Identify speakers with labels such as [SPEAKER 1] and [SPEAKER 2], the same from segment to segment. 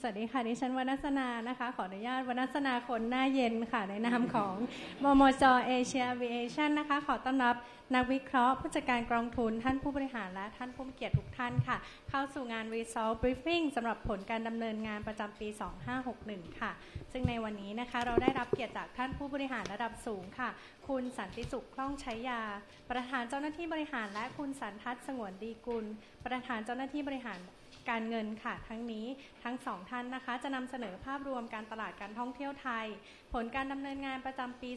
[SPEAKER 1] วัสดีค่ะดิฉันวรรณสนานะคะขออนุญาตวรรณสนาคนหน้าเย็นค่ะในนามของบมจเอเชียวิเอชั่นนะคะขอต้อนรับนักวิเคราะห์ผู้จัดการกองทุนท่านผู้บริหารและท่านผู้มีเกียรติทุกท่านค่ะเข้าสู่งาน Result Briefing สำหรับผลการดำเนินงานประจำปี 2561 ค่ะซึ่งในวันนี้นะคะเราได้รับเกียรติจากท่านผู้บริหารระดับสูงค่ะคุณสันติสุขคล่องใช้ยาประธานเจ้าหน้าที่บริหารและคุณสันทัศน์สงวนดีกุลประธานเจ้าหน้าที่บริหารการเงินค่ะทั้งนี้ทั้งสองท่านนะคะจะนำเสนอภาพรวมการตลาดการท่องเที่ยวไทยผลการดำเนินงานประจำปี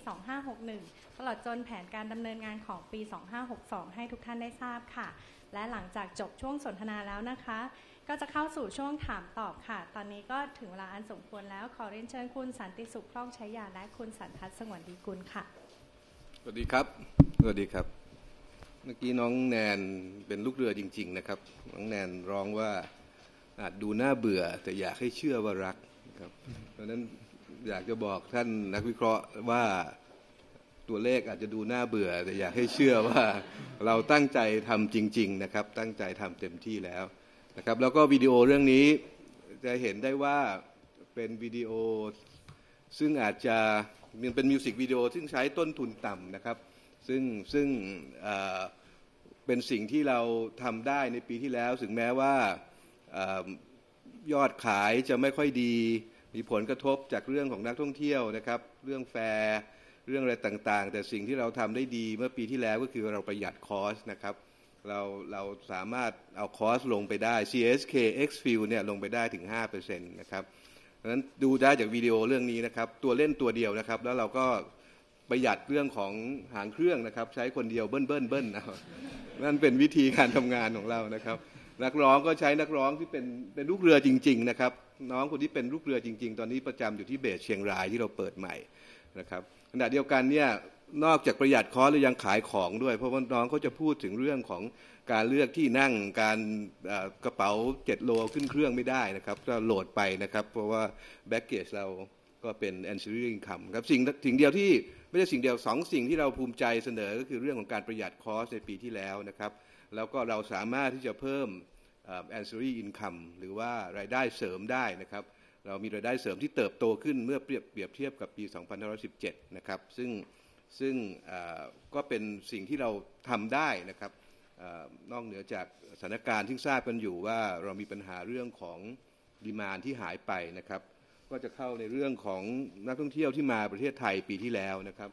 [SPEAKER 1] 2561 ตลอดจนแผนการดำเนินงานของปี 2562 ให้ทุกท่านได้ทราบค่ะและหลังจากจบช่วงสนทนาแล้วนะคะก็จะเข้าสู่ช่วงถามตอบค่ะตอนนี้ก็ถึงเวลาอันสมควรแล้วขอเรียนเชิญคุณสันติสุขคล่องใช้ยาและคุณสันทัศน์สงวนดีกุลค่ะ
[SPEAKER 2] สวัสดีครับสวัสดีครับเมื่อกี้น้องแนนเป็นลูกเรือจริงๆนะครับน้องแนนร้องว่าอาจดูน่าเบื่อแต่อยากให้เชื่อว่ารักนะครับเพราะฉะนั้นอยากจะบอกท่านนักวิเคราะห์ว่าตัวเลขอาจจะดูน่าเบื่อแต่อยากให้เชื่อว่าเราตั้งใจทำจริงๆนะครับตั้งใจทำเต็มที่แล้วนะครับแล้วก็วิดีโอเรื่องนี้จะเห็นได้ว่าเป็นวิดีโอซึ่งอาจจะเป็นมิวสิกวิดีโอซึ่งใช้ต้นทุนต่ำนะครับซึ่งเป็นสิ่งที่เราทำได้ในปีที่แล้วถึงแม้ว่ายอดขายจะไม่ค่อยดีมีผลกระทบจากเรื่องของนักท่องเที่ยวนะครับเรื่องแฟร์เรื่องอะไรต่างๆแต่สิ่งที่เราทำได้ดีเมื่อปีที่แล้วก็คือเราประหยัดคอสนะครับเราสามารถเอาคอสลงไปได้ CSK Xfield เนี่ยลงไปได้ถึง 5% นะครับเพราะฉะนั้นดูได้จากวิดีโอเรื่องนี้นะครับตัวเล่นตัวเดียวนะครับแล้วเราก็ประหยัดเรื่องของหางเครื่องนะครับใช้คนเดียวเบิ้ลนั่นเป็นวิธีการทำงานของเรานะครับนักร้องก็ใช้นักร้องที่เป็นลูกเรือจริงๆนะครับน้องคนที่เป็นลูกเรือจริงๆตอนนี้ประจำอยู่ที่เบสเชียงรายที่เราเปิดใหม่นะครับขณะเดียวกันเนี่ยนอกจากประหยัดคอสแล้วยังขายของด้วยเพราะว่าน้องเขาจะพูดถึงเรื่องของการเลือกที่นั่งการกระเป๋า7 โลขึ้นเครื่องไม่ได้นะครับก็โหลดไปนะครับเพราะว่าแบ็กเกจเราก็เป็น ancillary income ครับสิ่งเดียวที่ไม่ใช่สิ่งเดียว2 สิ่งที่เราภูมิใจเสนอก็คือเรื่องของการประหยัดคอสในปีที่แล้วนะครับแล้วก็เราสามารถที่จะเพิ่มancillary income หรือว่ารายได้เสริมได้นะครับเรามีรายได้เสริมที่เติบโตขึ้นเมื่อเปรียบเทียบกับปี 2517 นะครับซึ่งก็เป็นสิ่งที่เราทำได้นะครับนอกเหนือจากสถานการณ์ที่ทราบกันอยู่ว่าเรามีปัญหาเรื่องของดีมานด์ที่หายไปนะครับก็จะเข้าในเรื่องของนักท่องเที่ยวที่มาประเทศไทยปีที่แล้วนะครับ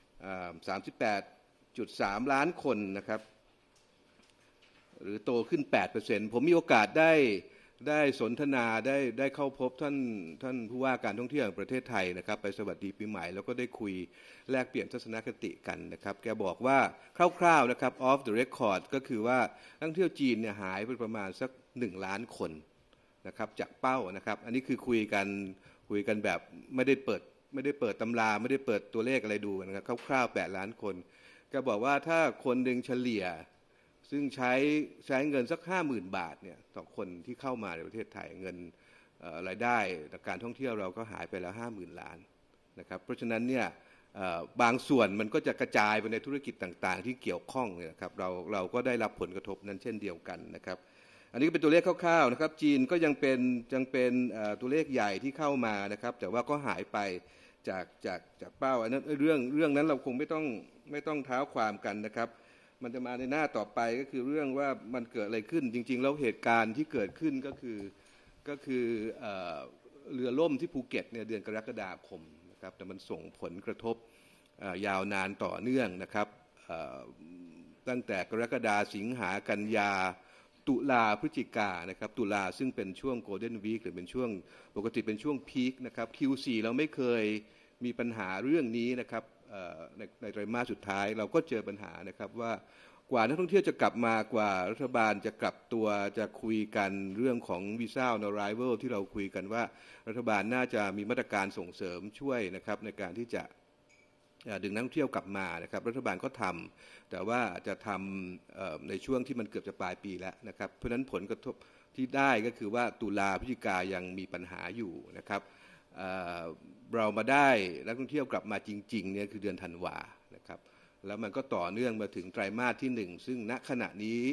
[SPEAKER 2] 38.3 ล้านคนนะครับหรือโตขึ้น 8% ผมมีโอกาสได้สนทนาได้เข้าพบท่านผู้ว่าการท่องเที่ยวแห่งประเทศไทยนะครับไปสวัสดีปีใหม่แล้วก็ได้คุยแลกเปลี่ยนทัศนคติกันนะครับแกบอกว่าคร่าวๆนะครับ off the record ก็คือว่านักท่องเที่ยวจีนเนี่ยหายไปประมาณสัก1 ล้านคนนะครับจากเป้านะครับอันนี้คือคุยกันแบบไม่ได้เปิดตำราไม่ได้เปิดตัวเลขอะไรดูนะครับคร่าวๆ8 ล้านคนแกบอกว่าถ้าคนหนึ่งเฉลี่ยซึ่งใช้เงินสัก 50,000 บาทเนี่ยต่อคนที่เข้ามาในประเทศไทยเงินรายได้จากการท่องเที่ยวเราก็หายไปแล้ว 50,000 ล้านนะครับเพราะฉะนั้นเนี่ยบางส่วนมันก็จะกระจายไปในธุรกิจต่างๆที่เกี่ยวข้องนะครับเราก็ได้รับผลกระทบนั้นเช่นเดียวกันนะครับอันนี้ก็เป็นตัวเลขคร่าวๆนะครับจีนก็ยังเป็นตัวเลขใหญ่ที่เข้ามานะครับแต่ว่าก็หายไปจากเป้าอันนั้นเรื่องนั้นเราคงไม่ต้องเท้าความกันนะครับมันจะมาในหน้าต่อไปก็คือเรื่องว่ามันเกิดอะไรขึ้นจริงๆแล้วเหตุการณ์ที่เกิดขึ้นก็คือเรือล่มที่ภูเก็ตเนี่ยเดือนกรกฎาคมนะครับแต่มันส่งผลกระทบยาวนานต่อเนื่องนะครับตั้งแต่กรกฎาสิงหากันยาตุลาพฤศจิกานะครับตุลาซึ่งเป็นช่วงโกลเด้นวีคหรือเป็นช่วงปกติเป็นช่วงพีคนะครับ Q4 เราไม่เคยมีปัญหาเรื่องนี้นะครับในไตรมาสสุดท้ายเราก็เจอปัญหานะครับว่ากว่านักท่องเที่ยวจะกลับมากว่ารัฐบาลจะกลับตัวจะคุยกันเรื่องของวีซ่าออนไรเวลที่เราคุยกันว่ารัฐบาลน่าจะมีมาตรการส่งเสริมช่วยนะครับในการที่จะดึงนักท่องเที่ยวกลับมานะครับรัฐบาลก็ทำแต่ว่าจะทำในช่วงที่มันเกือบจะปลายปีแล้วนะครับเพราะฉะนั้นผลกระทบที่ได้ก็คือว่าตุลาพฤศจิกายังมีปัญหาอยู่นะครับเรามาได้นักท่องเที่ยวกลับมาจริงๆเนี่ยคือเดือนธันวานะครับแล้วมันก็ต่อเนื่องมาถึงไตรมาสที่1ซึ่งณขณะนี้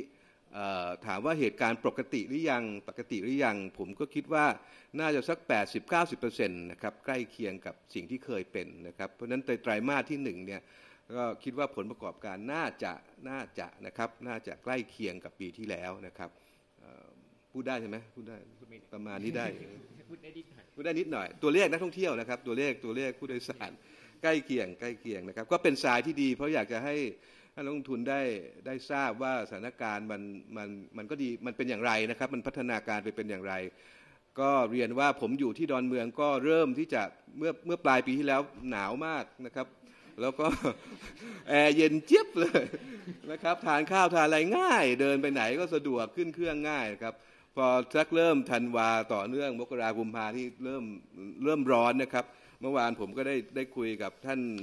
[SPEAKER 2] ถามว่าเหตุการณ์ปกติหรือยังผมก็คิดว่าน่าจะสัก 80-90% นะครับใกล้เคียงกับสิ่งที่เคยเป็นนะครับเพราะฉะนั้นไตรมาสที่1เนี่ยก็คิดว่าผลประกอบการน่าจะนะครับน่าจะใกล้เคียงกับปีที่แล้วนะครับพูดได้ใช่ไหมพูดได้ประมาณนี้ได้ พูดได้นิดหน่อยตัวเลขนักท่องเที่ยวนะครับตัวเลขผู้โดยสารใกล้เคียงนะครับก็เป็นสายที่ดีเพราะอยากจะให้นักลงทุนได้ทราบว่าสถานการณ์มันก็ดีมันเป็นอย่างไรนะครับมันพัฒนาการไปเป็นอย่างไรก็เรียนว่าผมอยู่ที่ดอนเมืองก็เริ่มที่จะเมื่อปลายปีที่แล้วหนาวมากนะครับแล้วก็แอร์เย็นเจี๊ยบเลยนะครับทานข้าวทานอะไรง่ายเดินไปไหนก็สะดวกขึ้นเครื่องง่ายครับพอสักเริ่มธันวาต่อเนื่องมกราคมกุมภาที่เริ่มร้อนนะครับเมื่อวานผมก็ได้คุยกับท่าน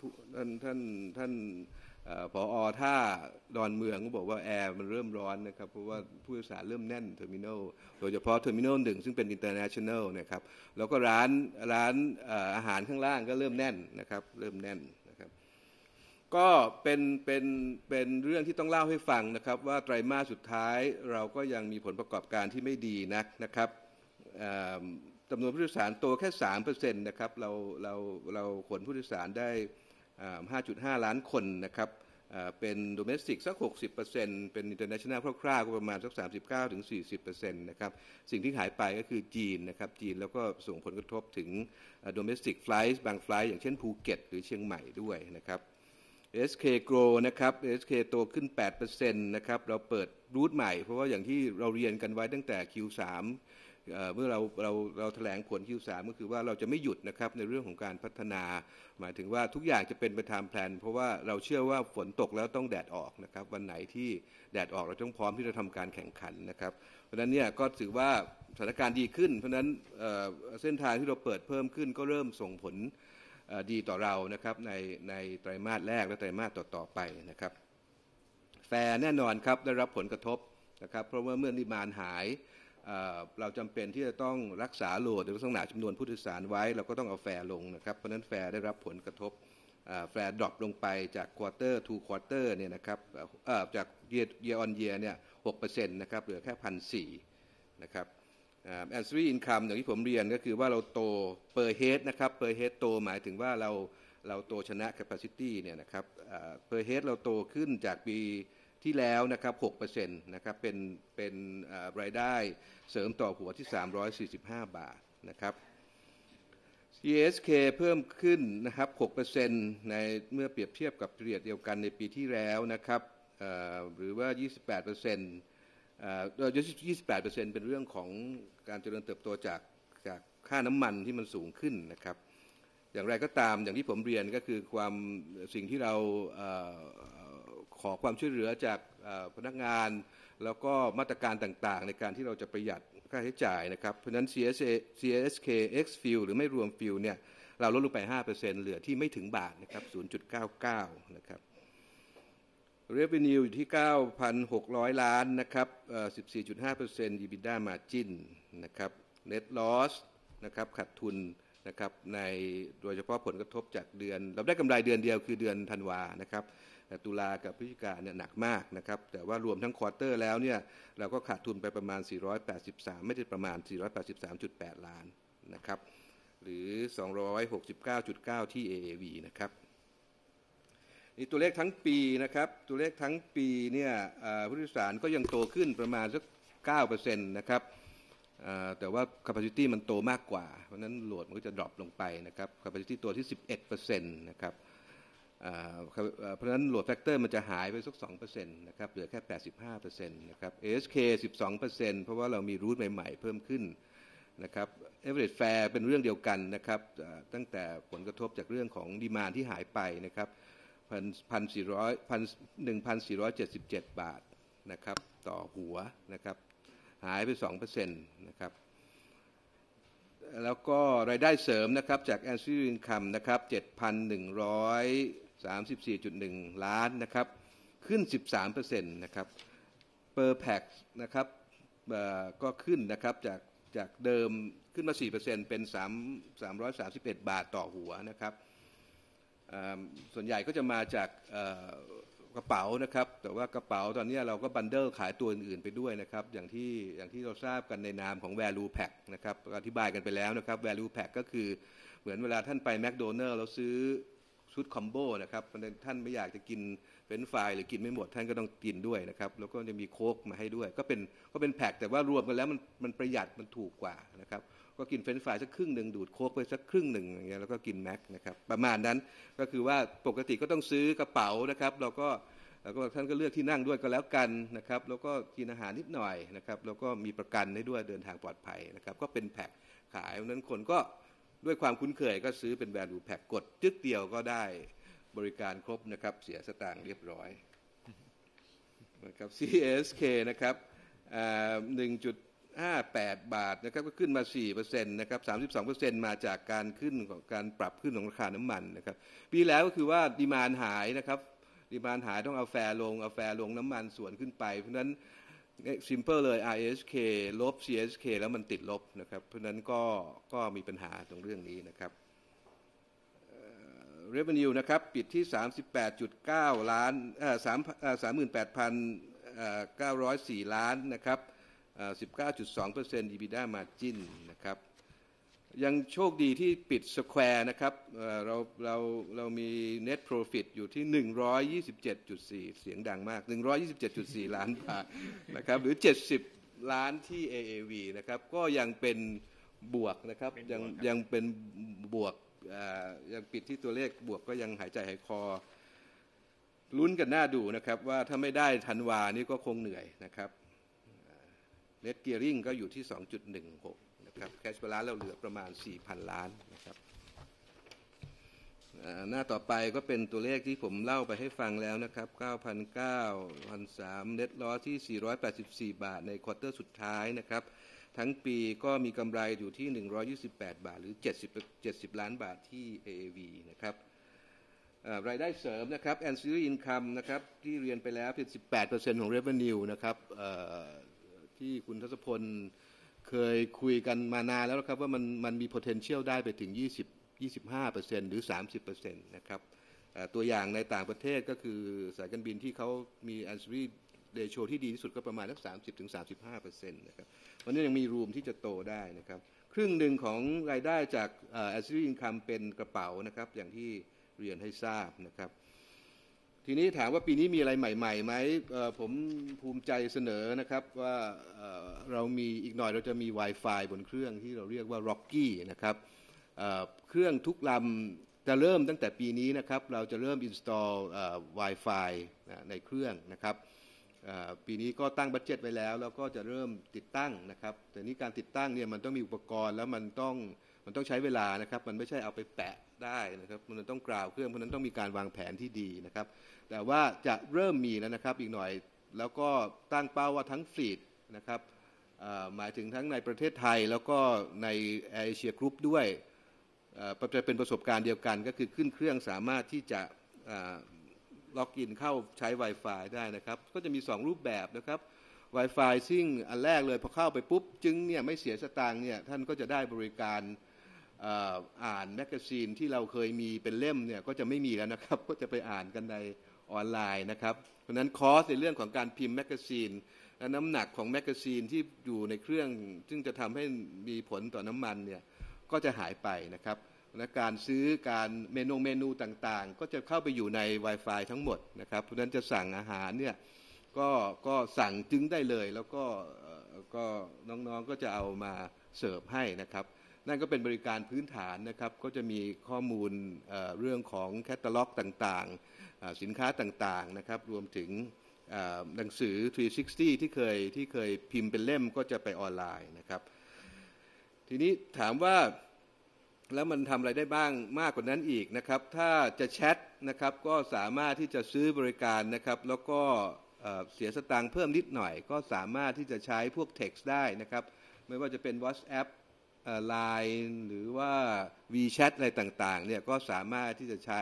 [SPEAKER 2] ผอ.ท่าดอนเมืองก็บอกว่าแอร์มันเริ่มร้อนนะครับเพราะว่าผู้โดยสารเริ่มแน่นเทอร์มินอลโดยเฉพาะเทอร์มินอล1ซึ่งเป็นอินเตอร์เนชั่นแนลนะครับแล้วก็ร้านอาหารข้างล่างก็เริ่มแน่นนะครับเริ่มแน่นนะครับก็เป็นเรื่องที่ต้องเล่าให้ฟังนะครับว่าไตรมาสสุดท้ายเราก็ยังมีผลประกอบการที่ไม่ดีนักนะครับจำนวนผู้โดยสารโตแค่ 3% นะครับเราขนผู้โดยสารได้5.5 ล้านคนนะครับเป็นโดเมสติกสัก 60% เป็นอินเตอร์เนชั่นแนลคร่าวๆก็ประมาณสัก 39-40% นะครับสิ่งที่หายไปก็คือจีนนะครับจีนแล้วก็ส่งผลกระทบถึงโดเมสติกไฟล์บางไฟล์อย่างเช่นภูเก็ตหรือเชียงใหม่ด้วยนะครับ SK Grow นะครับ SK โตขึ้น 8% นะครับเราเปิดรูทใหม่เพราะว่าอย่างที่เราเรียนกันไว้ตั้งแต่ Q3เมื่อเราแถลงผล Q3 ก็คือว่าเราจะไม่หยุดนะครับในเรื่องของการพัฒนาหมายถึงว่าทุกอย่างจะเป็นไปตามแผนเพราะว่าเราเชื่อว่าฝนตกแล้วต้องแดดออกนะครับวันไหนที่แดดออกเราต้องพร้อมที่จะทำการแข่งขันนะครับเพราะฉะนั้นเนี่ยก็ถือว่าสถานการณ์ดีขึ้นเพราะฉะนั้นเส้นทางที่เราเปิดเพิ่มขึ้นก็เริ่มส่งผลดีต่อเรานะครับในไตรมาสแรกและไตรมาสต่อไปนะครับแฟร์แน่นอนครับได้รับผลกระทบนะครับเพราะว่าเมื่อดีมานด์หายเราจำเป็นที่จะต้องรักษาโหลดหรือลักษณะจำนวนผู้โดยสารไว้เราก็ต้องเอาแฟร์ลงนะครับเพราะนั้นแฟร์ได้รับผลกระทบแฟร์ดรอปลงไปจากควอเตอร์ทูควอเตอร์เนี่ยนะครับจาก year on year เนี่ย 6% นะครับเหลือแค่ 1,400 นะครับancillary income อย่างที่ผมเรียนก็คือว่าเราโต per head นะครับ per head โตหมายถึงว่าเราโตชนะ capacity เนี่ยนะครับ per head เราโตขึ้นจากปีที่แล้วนะครับ 6% นะครับเป็นรายได้เสริมต่อหัวที่345 บาทนะครับ CSK เพิ่มขึ้นนะครับ 6% ในเมื่อเปรียบเทียบกับปีเดียวกันในปีที่แล้วนะครับหรือว่า 28% เป็นเรื่องของการเจริญเติบโตจากค่าน้ำมันที่มันสูงขึ้นนะครับอย่างไรก็ตามอย่างที่ผมเรียนก็คือสิ่งที่เราขอความช่วยเหลือจากพนักงานแล้วก็มาตรการต่างๆในการที่เราจะประหยัดค่าใช้จ่ายนะครับเพราะฉะนั้น CSK X Fuel หรือไม่รวม Fuel เนี่ยเราลดลงไป 5% เหลือที่ไม่ถึงบาทนะครับ 0.99 นะครับ Revenue อยู่ที่ 9,600 ล้านนะครับ14.5% EBITDA Margin นะครับ Net Loss นะครับขาดทุนนะครับโดยเฉพาะผลกระทบจากเดือนเราได้กำไรเดือนเดียวคือเดือนธันวานะครับแต่ตุลากับพฤศจิกาเนี่ยหนักมากนะครับแต่ว่ารวมทั้งควอเตอร์แล้วเนี่ยเราก็ขาดทุนไปประมาณ483ไม่ได้ประมาณ 483.8 ล้านนะครับหรือ 269.9 ที่ AAV นะครับนี่ตัวเลขทั้งปีนะครับตัวเลขทั้งปีเนี่ยผู้โดยสารก็ยังโตขึ้นประมาณสัก 9% นะครับแต่ว่า capacity มันโตมากกว่าเพราะนั้นโหลดมันก็จะดรอปลงไปนะครับ capacity ตัวที่ 11% นะครับเพราะฉะนั้นโหลดแฟกเตอร์มันจะหายไปสัก 2% นะครับเหลือแค่ 85% นะครับ ASK 12% เพราะว่าเรามีรูทใหม่ๆเพิ่มขึ้นนะครับ average fare เป็นเรื่องเดียวกันนะครับตั้งแต่ผลกระทบจากเรื่องของดีมานด์ที่หายไปนะครับ1,477 บาทนะครับต่อหัวนะครับหายไป 2% นะครับแล้วก็รายได้เสริมนะครับจาก ancillary income นะครับ 7,134.1 ล้านนะครับขึ้น 13% นะครับ per pax นะครับก็ขึ้นนะครับจากเดิมขึ้นมา 4% เป็น331 บาทต่อหัวนะครับส่วนใหญ่ก็จะมาจากกระเป๋านะครับแต่ว่ากระเป๋าตอนนี้เราก็บันเดิลขายตัวอื่นๆไปด้วยนะครับอย่างที่เราทราบกันในนามของ value pack นะครับอธิบายกันไปแล้วนะครับ value pack ก็คือเหมือนเวลาท่านไปแมคโดนัลล์แล้วซื้อชุดคอมโบนะครับท่านไม่อยากจะกินเฟรนช์ฟรายหรือกินไม่หมดท่านก็ต้องกินด้วยนะครับแล้วก็จะมีโค้กมาให้ด้วยก็เป็นแพ็คแต่ว่ารวมกันแล้วมันประหยัดมันถูกกว่านะครับก็กินเฟรนช์ฟรายสักครึ่งหนึ่งดูดโค้กไปสักครึ่งหนึ่งอย่างเงี้ยแล้วก็กินแม็กนะครับประมาณนั้นก็คือว่าปกติก็ต้องซื้อกระเป๋านะครับแล้วก็ท่านก็เลือกที่นั่งด้วยก็แล้วกันนะครับแล้วก็กินอาหารนิดหน่อยนะครับแล้วก็มีประกันให้ด้วยเดินทางปลอดภัยนะครับก็เป็นแพ็คขายเพราะนั้นคนก็ด้วยความคุ้นเคยก็ซื้อเป็น value pack กดจึ๊กเดียวก็ได้บริการครบนะครับเสียสตางค์เรียบร้อยนะครับ CASK นะครับ1.58 บาทนะครับก็ขึ้นมา 4% นะครับ 32% มาจากการปรับขึ้นของราคาน้ำมันนะครับปีแล้วก็คือว่าดีมานด์หายนะครับดีมานด์หายต้องเอาแฟร์ลงน้ำมันส่วนขึ้นไปเพราะฉะนั้น simple เลย RSK ลบ CSK แล้วมันติดลบนะครับเพราะฉะนั้นก็มีปัญหาตรงเรื่องนี้นะครับrevenue นะครับปิดที่ 38.9 ล้าน38,904 ล้านนะครับ19.2% EBITDA margin นะครับยังโชคดีที่ปิด Square นะครับเรามี net profit อยู่ที่127.4เสียงดังมาก127.4 ล้านบาทนะครับหรือ70ล้านที่ AAV นะครับก็ยังเป็นบวกนะครับยังเป็นบวกยังปิดที่ตัวเลขบวกก็ยังหายใจหายคอลุ้นกันหน้าดูนะครับว่าถ้าไม่ได้ธันวานี่ก็คงเหนื่อยนะครับ Net Gearing ก็อยู่ที่ 2.16 นะครับ Cash Balance เราเหลือประมาณ 4,000 ล้านนะครับหน้าต่อไปก็เป็นตัวเลขที่ผมเล่าไปให้ฟังแล้วนะครับ 9,900 1,300 Net Loss ที่484 บาทในควอเตอร์สุดท้ายนะครับทั้งปีก็มีกำไรอยู่ที่128 บาทหรือ70 ล้านบาทที่ AAV นะครับรายได้เสริมนะครับ Ancillary Income นะครับที่เรียนไปแล้วเป็น 18% ของ Revenue นะครับที่คุณทศพลเคยคุยกันมานานแล้วครับว่ามันมี potential ได้ไปถึง25% หรือ 30% นะครับตัวอย่างในต่างประเทศก็คือสายการบินที่เขามี Ancillary Ratio ที่ดีที่สุดก็ประมาณสัก 30-35% นะครับวันนี้ยังมีรูมที่จะโตได้นะครับครึ่งหนึ่งของรายได้จากAncillary Income เป็นกระเป๋านะครับอย่างที่เรียนให้ทราบนะครับทีนี้ถามว่าปีนี้มีอะไรใหม่ๆไหมผมภูมิใจเสนอนะครับว่าเรามีอีกหน่อยเราจะมี Wi-Fi บนเครื่องที่เราเรียกว่า Rocky นะครับเครื่องทุกลำจะเริ่มตั้งแต่ปีนี้นะครับเราจะเริ่ม install Wi-Fi ในเครื่องนะครับปีนี้ก็ตั้งบัดเจ็ตไว้แล้วก็จะเริ่มติดตั้งนะครับแต่นี้การติดตั้งเนี่ยมันต้องมีอุปกรณ์แล้วมันต้องใช้เวลานะครับมันไม่ใช่เอาไปแปะได้นะครับมันต้องกราวเครื่องเพราะนั้นต้องมีการวางแผนที่ดีนะครับแต่ว่าจะเริ่มมีแล้วนะครับอีกหน่อยแล้วก็ตั้งเป้าว่าทั้งฟลีทนะครับหมายถึงทั้งในประเทศไทยแล้วก็ในเอเชียกรุ๊ปด้วยจะเป็นประสบการณ์เดียวกันก็คือขึ้นเครื่องสามารถที่จะล็อกอินเข้าใช้ Wi-Fi ได้นะครับก็จะมี2รูปแบบนะครับ Wi-Fi ซึ่งอันแรกเลยพอเข้าไปปุ๊บจึงเนี่ยไม่เสียสตางค์เนี่ยท่านก็จะได้บริการอ่านแมกกาซีนที่เราเคยมีเป็นเล่มเนี่ยก็จะไม่มีแล้วนะครับก็จะไปอ่านกันในออนไลน์นะครับเพราะฉะนั้นคอสในเรื่องของการพิมพ์แมกกาซีนและน้ำหนักของแมกกาซีนที่อยู่ในเครื่องซึ่งจะทำให้มีผลต่อน้ำมันเนี่ยก็จะหายไปนะครับและการซื้อการเมนูต่างๆก็จะเข้าไปอยู่ใน Wi-Fi ทั้งหมดนะครับเพราะฉะนั้นจะสั่งอาหารเนี่ยก็สั่งจึงได้เลยแล้วก็น้องๆก็จะเอามาเสิร์ฟให้นะครับนั่นก็เป็นบริการพื้นฐานนะครับก็จะมีข้อมูลเรื่องของแคตตาล็อกต่างๆสินค้าต่างๆนะครับรวมถึงหนังสือ360ที่เคยพิมพ์เป็นเล่มก็จะไปออนไลน์นะครับทีนี้ถามว่าแล้วมันทำอะไรได้บ้างมากกว่านั้นอีกนะครับถ้าจะแชทนะครับก็สามารถที่จะซื้อบริการนะครับแล้วก็เสียสตางค์เพิ่มนิดหน่อยก็สามารถที่จะใช้พวก text ได้นะครับไม่ว่าจะเป็น WhatsApp Line หรือว่า WeChat อะไรต่างๆเนี่ยก็สามารถที่จะใช้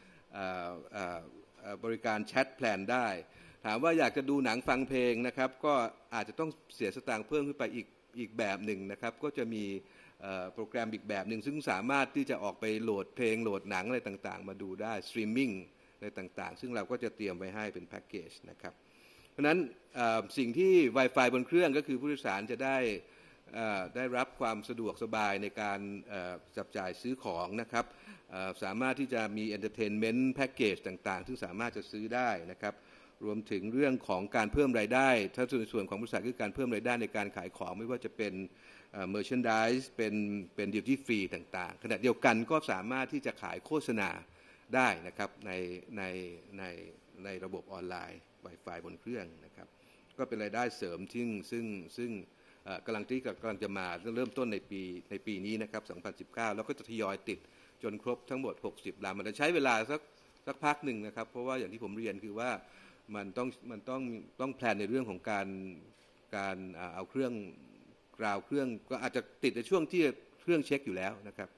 [SPEAKER 2] บริการแชทแพลนได้ถามว่าอยากจะดูหนังฟังเพลงนะครับก็อาจจะต้องเสียสตางค์เพิ่มขึ้นไปอีกแบบหนึ่งนะครับก็จะมีโปรแกรมอีกแบบหนึ่งซึ่งสามารถที่จะออกไปโหลดเพลงโหลดหนังอะไรต่างๆมาดูได้สตรีมมิ่งอะไรต่างๆซึ่งเราก็จะเตรียมไว้ให้เป็นแพ็กเกจนะครับเพราะฉะนั้นสิ่งที่ Wi-Fi บนเครื่องก็คือผู้โดยสารจะได้รับความสะดวกสบายในการจับจ่ายซื้อของนะครับสามารถที่จะมี Entertainment Package ต่างๆซึ่งสามารถจะซื้อได้นะครับรวมถึงเรื่องของการเพิ่มรายได้ถ้าส่วนของบริษัทคือการเพิ่มรายได้ในการขายของไม่ว่าจะเป็นmerchandise เป็น duty free ต่างๆขณะเดียวกันก็สามารถที่จะขายโฆษณาได้นะครับในระบบออนไลน์ Wi-Fi บนเครื่องนะครับก็เป็นรายได้เสริมซึ่งกำลังจะมาเริ่มต้นในปีนี้นะครับ2019แล้วก็จะทยอยติดจนครบทั้งหมด60ลำมันจะใช้เวลาสักพักหนึ่งนะครับเพราะว่าอย่างที่ผมเรียนคือว่ามันต้องแพลนในเรื่องของการเอาเครื่องกราวเครื่องก็อาจจะติดในช่วงที่เครื่องเช็คอยู่แล้วนะครับ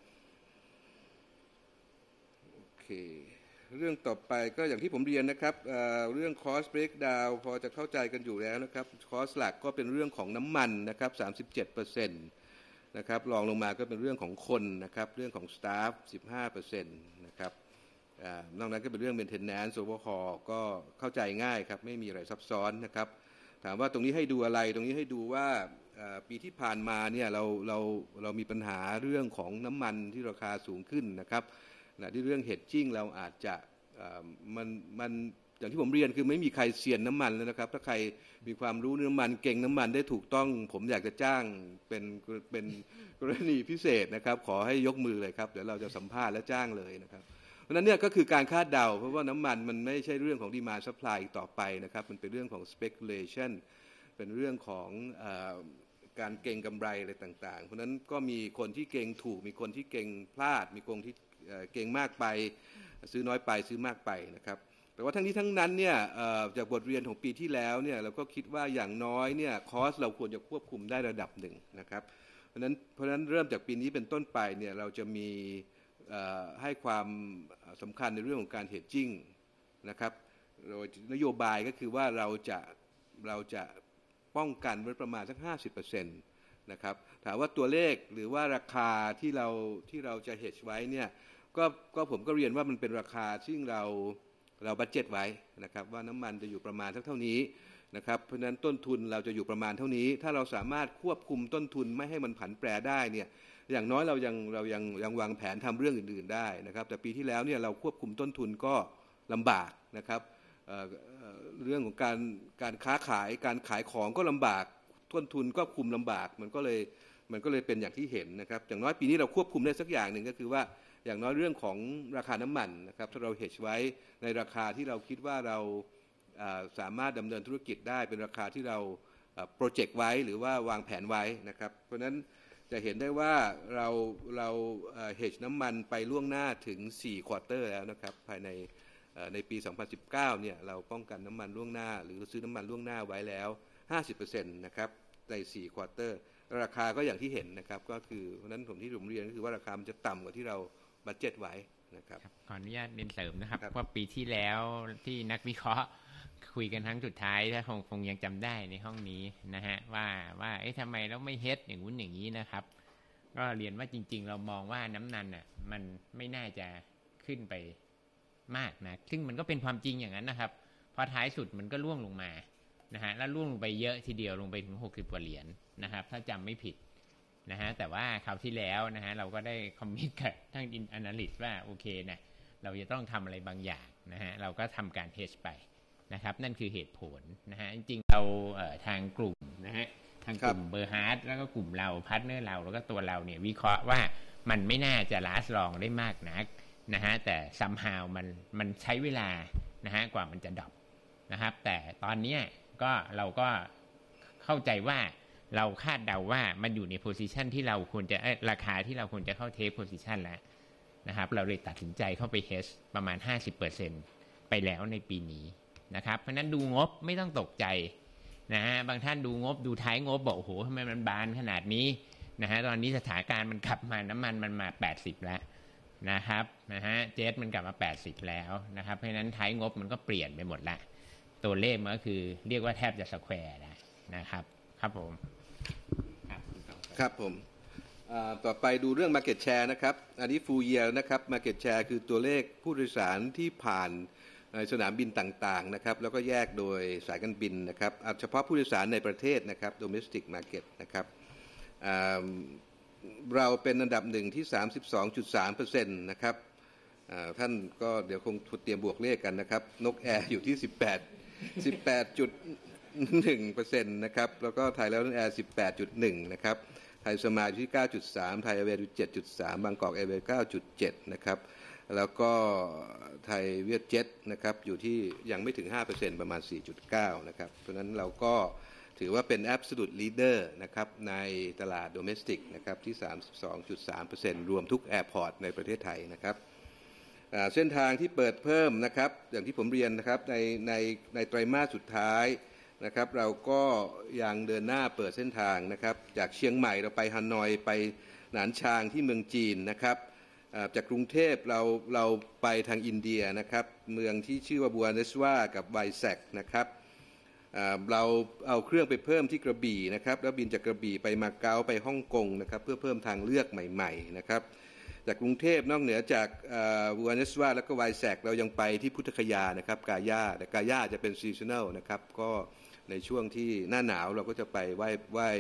[SPEAKER 2] โอเคเรื่องต่อไปก็อย่างที่ผมเรียนนะครับเรื่อง cost breakdown พอจะเข้าใจกันอยู่แล้วนะครับ cost หลักก็เป็นเรื่องของน้ำมันนะครับ 37% นะครับรองลงมาก็เป็นเรื่องของคนนะครับเรื่องของ staff 15% นะครับนอกนั้นก็เป็นเรื่อง maintenance overhaul ก็เข้าใจง่ายครับไม่มีอะไรซับซ้อนนะครับถามว่าตรงนี้ให้ดูอะไรตรงนี้ให้ดูว่าปีที่ผ่านมาเนี่ยเรามีปัญหาเรื่องของน้ำมันที่ราคาสูงขึ้นนะครับที่เรื่อง hedging เราอาจจะมันอย่างที่ผมเรียนคือไม่มีใครเซียนน้ำมันแล้วนะครับถ้าใครมีความรู้น้ำมันเก่งน้ำมันได้ถูกต้องผมอยากจะจ้างเป็นกรณีพิเศษนะครับขอให้ยกมือเลยครับเดี๋ยวเราจะสัมภาษณ์และจ้างเลยนะครับเพราะนั้นเนี่ยก็คือการคาดเดาเพราะว่าน้ำมันมันไม่ใช่เรื่องของ demand supply อีกต่อไปนะครับมันเป็นเรื่องของ speculation เป็นเรื่องของการเก็งกำไรอะไรต่างๆเพราะนั้นก็มีคนที่เก็งถูกมีคนที่เก็งพลาดมีคนที่เก็งมากไปซื้อน้อยไปซื้อมากไปนะครับแต่ว่าทั้งนี้ทั้งนั้นเนี่ยจากบทเรียนของปีที่แล้วเนี่ยเราก็คิดว่าอย่างน้อยเนี่ยคอสเราควรจะควบคุมได้ระดับหนึ่งนะครับเพราะฉะนั้นเริ่มจากปีนี้เป็นต้นไปเนี่ยเราจะมีให้ความสำคัญในเรื่องของการ hedging นะครับโดยนโยบายก็คือว่าเราจะป้องกันไว้ประมาณสัก 50% นะครับถามว่าตัวเลขหรือว่าราคาที่เราจะ hedge ไว้เนี่ยก็ผมก็เรียนว่ามันเป็นราคาซึ่งเราบัดเจ็ตไว้นะครับว่าน้ำมันจะอยู่ประมาณเท่านี้นะครับเพราะฉะนั้นต้นทุนเราจะอยู่ประมาณเท่านี้ถ้าเราสามารถควบคุมต้นทุนไม่ให้มันผันแปรได้เนี่ยอย่างน้อยเรายังวางแผนทำเรื่องอื่นๆได้นะครับแต่ปีที่แล้วเนี่ยเราควบคุมต้นทุนก็ลำบากนะครับเรื่องของการค้าขายการขายของก็ลำบากต้นทุนก็คุมลำบากมันก็เลยเป็นอย่างที่เห็นนะครับอย่างน้อยปีนี้เราควบคุมได้สักอย่างหนึ่งก็คือว่าอย่างน้อยเรื่องของราคาน้ำมันนะครับถ้าเราเฮดจ์ไว้ในราคาที่เราคิดว่าเราสามารถดำเนินธุรกิจได้เป็นราคาที่เราโปรเจกต์ไว้หรือว่าวางแผนไว้นะครับเพราะฉะนั้นจะเห็นได้ว่าเราเฮดจ์น้ำมันไปล่วงหน้าถึง4ควอเตอร์แล้วนะครับภายในปี2019เนี่ยเราป้องกันน้ำมันล่วงหน้าหรือซื้อน้ำมันล่วงหน้าไว้แล้ว 50% นะครับใน4ควอเตอร์ราคาก็อย่างที่เห็นนะครับก็คือเพราะนั้นผมเรียนก็คือว่าราคามันจะต่ำกว่าที่เราบัดเจ็ตไว้นะครับ
[SPEAKER 3] ขออนุญาตเรียนเสริมนะครับว่าปีที่แล้วที่นักวิเคราะห์คุยกันครั้งสุดท้ายถ้าคงยังจำได้ในห้องนี้นะฮะว่าทำไมเราไม่เฮ็ดอย่างนู้นอย่างนี้นะครับก็เรียนว่าจริงๆเรามองว่าน้ำมันอ่ะมันไม่น่าจะขึ้นไปมากนะซึ่งมันก็เป็นความจริงอย่างนั้นนะครับพอท้ายสุดมันก็ร่วงลงมานะฮะแล้วร่วงลงไปเยอะทีเดียวลงไปถึง60 กว่าเหรียญนะครับถ้าจำไม่ผิดนะฮะแต่ว่าคราวที่แล้วนะฮะเราก็ได้คอมมิตกับทั้งAnalystว่าโอเคนะเราจะต้องทำอะไรบางอย่างนะฮะเราก็ทำการเฮดจ์ไปนะครับนั่นคือเหตุผลนะฮะจริงๆเราทางกลุ่มนะฮะทางกลุ่มเบอร์ฮาร์ดแล้วก็กลุ่มเราพาร์ทเนอร์เราแล้วก็ตัวเราเนี่ยวิเคราะห์ว่ามันไม่น่าจะลาสต์ลองได้มากนักนะฮะแต่ somehow มันใช้เวลานะฮะกว่ามันจะดรอปนะครับแต่ตอนนี้ก็เราก็เข้าใจว่าเราคาดเดาว่ามันอยู่ในโพซิชันที่เราควรจะราคาที่เราควรจะเข้าเทคโพซิชันแล้วนะครับเราเลยตัดสินใจเข้าไปเฮดจ์ประมาณ 50% ไปแล้วในปีนี้นะครับเพราะนั้นดูงบไม่ต้องตกใจนะฮะบางท่านดูงบดูท้ายงบบอกโอ้โหทำไมมันบานขนาดนี้นะฮะตอนนี้สถานการณ์มันกลับมาน้ำมันมา80แล้วนะครับนะฮะเจ็ตมันกลับมา80แล้วนะครับเพราะฉะนั้นท้ายงบมันก็เปลี่ยนไปหมดละตัวเลขมันก็คือเรียกว่าแทบจะสแควร์นะครับครับผม
[SPEAKER 2] ครับผมต่อไปดูเรื่อง market share นะครับอันนี้ full year นะครับ market share คือตัวเลขผู้โดยสารที่ผ่านในสนามบินต่างๆนะครับแล้วก็แยกโดยสายการบินนะครับเฉพาะผู้โดยสารในประเทศนะครับ domestic market นะครับเราเป็นอันดับหนึ่งที่ 32.3% นะครับท่านก็เดี๋ยวคงเตรียมบวกเลขกันนะครับนกแอร์อยู่ที่ 18.1% นะครับแล้วก็ไทยแล้วแอร์ 18.1 นะครับไทยสมายอยู่ที่ 9.3 ไทยแอร์เวย์อยู่ 7.3 บางกอกแอร์เวย์ 9.7 นะครับแล้วก็ไทยเวียดเจ็ตนะครับอยู่ที่ยังไม่ถึง 5% ประมาณ 4.9 นะครับเพราะฉะนั้นเราก็ถือว่าเป็น absolute leader นะครับในตลาด domestic นะครับที่ 32.3% รวมทุกแอร์พอร์ตในประเทศไทยนะครับเส้นทางที่เปิดเพิ่มนะครับอย่างที่ผมเรียนนะครับในไตรมาสสุดท้ายนะครับเราก็ยังเดินหน้าเปิดเส้นทางนะครับจากเชียงใหม่เราไปฮานอยไปหนานชางที่เมืองจีนนะครับจากกรุงเทพเราไปทางอินเดียนะครับเมืองที่ชื่อว่าบัวเนสวากับไวแซกนะครับเราเอาเครื่องไปเพิ่มที่กระบี่นะครับแล้วบินจากกระบี่ไปมาเก๊าไปฮ่องกงนะครับเพื่อเพิ่มทางเลือกใหม่ๆนะครับจากกรุงเทพนอกเหนือจากบัวเนสวาแล้วก็ไวแซกเรายังไปที่พุทธคยานะครับกาย่าแต่กาย่าจะเป็นซีซันแนลนะครับก็ในช่วงที่หน้าหนาวเราก็จะไปไหว้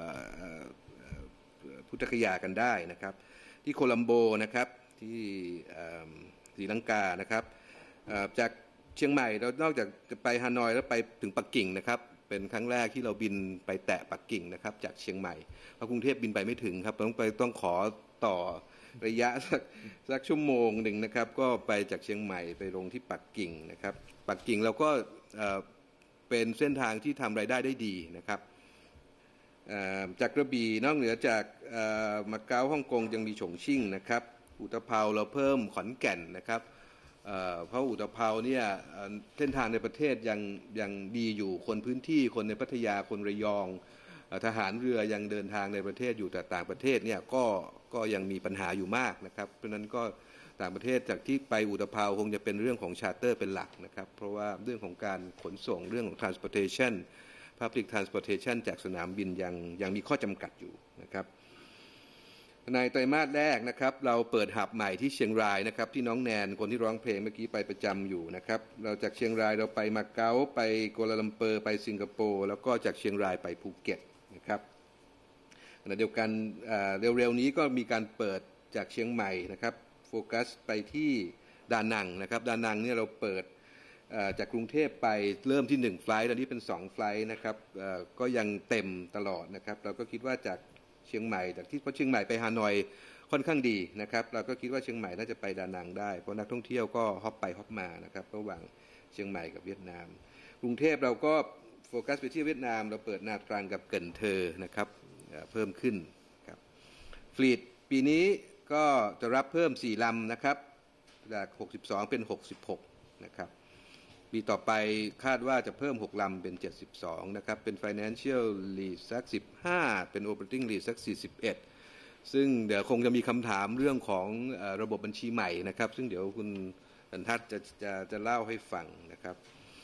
[SPEAKER 2] พุทธคยากันได้นะครับที่โคลัมโบนะครับที่ศรีลังกานะครับจากเชียงใหม่เรานอกจากจะไปฮานอยแล้วไปถึงปักกิ่งนะครับเป็นครั้งแรกที่เราบินไปแตะปักกิ่งนะครับจากเชียงใหม่เพราะกรุงเทพบินไปไม่ถึงครับต้องขอต่อระยะสักชั่วโมงหนึ่งนะครับก็ไปจากเชียงใหม่ไปลงที่ปักกิ่งนะครับปักกิ่งเราก็เป็นเส้นทางที่ทำรายได้ได้ดีนะครับจากกระบี่นอกเหนือจากมาเก๊าฮ่องกงยังมีฉงชิ่งนะครับอุตภเปาเราเพิ่มขอนแก่นนะครับเพราะอุตภเปาเนี่ยเส้นทางในประเทศยังดีอยู่คนพื้นที่คนในพัทยาคนระยองทหารเรือยังเดินทางในประเทศอยู่แต่ต่างประเทศเนี่ยก็ยังมีปัญหาอยู่มากนะครับเพราะฉะนั้นก็ต่างประเทศจากที่ไปอุตภเปาคงจะเป็นเรื่องของชาร์เตอร์เป็นหลักนะครับเพราะว่าเรื่องของการขนส่งเรื่องของ transportation public transportation จากสนามบินยังมีข้อจำกัดอยู่นะครับในไตรมาสแรกนะครับเราเปิดหับใหม่ที่เชียงรายนะครับที่น้องแนนคนที่ร้องเพลงเมื่อกี้ไปประจำอยู่นะครับเราจากเชียงรายเราไปมาเก๊าไปกัวลาลัมเปอร์ไปสิงคโปร์แล้วก็จากเชียงรายไปภูเก็ตนะครับขณะเดียวกันเร็วๆนี้ก็มีการเปิดจากเชียงใหม่นะครับโฟกัสไปที่ดานังนะครับดานังเนี่ยเราเปิดจากกรุงเทพไปเริ่มที่1ไฟล์ตอนนี้เป็น2ไฟล์นะครับก็ยังเต็มตลอดนะครับเราก็คิดว่าจากเชียงใหม่จากที่เพราะเชียงใหม่ไปฮานอยค่อนข้างดีนะครับเราก็คิดว่าเชียงใหม่น่าจะไปดานังได้เพราะนักท่องเที่ยวก็ฮอปไปฮอปมานะครับระหว่างเชียงใหม่กับเวียดนามกรุงเทพเราก็โฟกัสไปที่เวียดนามเราเปิดนาตรังกับเกินเทอนะครับเพิ่มขึ้นครับฟลีทปีนี้ก็จะรับเพิ่ม4ลำนะครับจาก62เป็น66นะครับปีต่อไปคาดว่าจะเพิ่ม6ลำเป็น72นะครับเป็น Financial Lease สัก15เป็น Operating Lease สัก41ซึ่งเดี๋ยวคงจะมีคำถามเรื่องของระบบบัญชีใหม่นะครับซึ่งเดี๋ยวคุณสันทัศน์จะเล่าให้ฟังนะครับ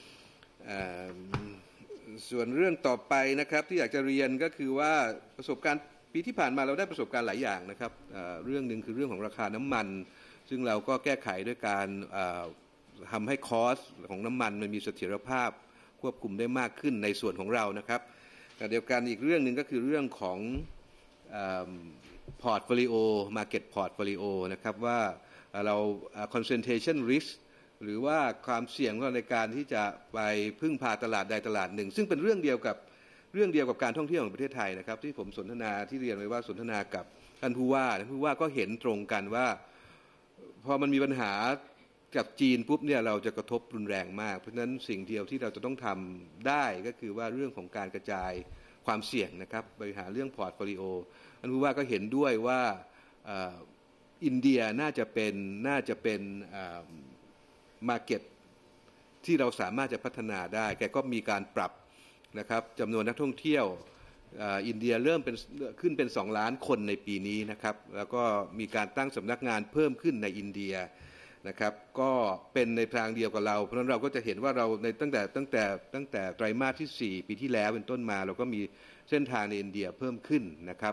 [SPEAKER 2] ส่วนเรื่องต่อไปนะครับที่อยากจะเรียนก็คือว่าประสบการณ์ปีที่ผ่านมาเราได้ประสบการณ์หลายอย่างนะครับเรื่องหนึ่งคือเรื่องของราคาน้ำมันซึ่งเราก็แก้ไขด้วยการทำให้คอสของน้ำมันมันมีเสถียรภาพควบคุมได้มากขึ้นในส่วนของเรานะครับแต่เดียวกันอีกเรื่องหนึ่งก็คือเรื่องของพอร์ตโฟลิโอ market portfolio นะครับว่าเรา concentration risk หรือว่าความเสี่ยงในการที่จะไปพึ่งพาตลาดใดตลาดหนึ่งซึ่งเป็นเรื่องเดียวกับการท่องเที่ยวของประเทศไทยนะครับที่ผมสนทนาที่เรียนไว้ว่าสนทนากับท่านผู้ว่าก็เห็นตรงกันว่าพอมันมีปัญหากับจีนปุ๊บเนี่ยเราจะกระทบรุนแรงมากเพราะฉะนั้นสิ่งเดียวที่เราจะต้องทำได้ก็คือว่าเรื่องของการกระจายความเสี่ยงนะครับบริหารเรื่องพอร์ตโฟลิโอท่านผู้ว่าก็เห็นด้วยว่าอินเดียน่าจะเป็นมาร์เก็ตที่เราสามารถจะพัฒนาได้แกก็มีการปรับนะครับจำนวนนักท่องเที่ยวอินเดียเริ่มขึ้นเป็น2 ล้านคนในปีนี้นะครับแล้วก็มีการตั้งสำนักงานเพิ่มขึ้นในอินเดียนะครับก็เป็นในทางเดียวกับเราเพราะฉะนั้นเราก็จะเห็นว่าเราในตั้งแต่ไตรมาสที่4ปีที่แล้วเป็นต้นมาเราก็มีเส้นทางในอินเดียเพิ่มขึ้นนะครับ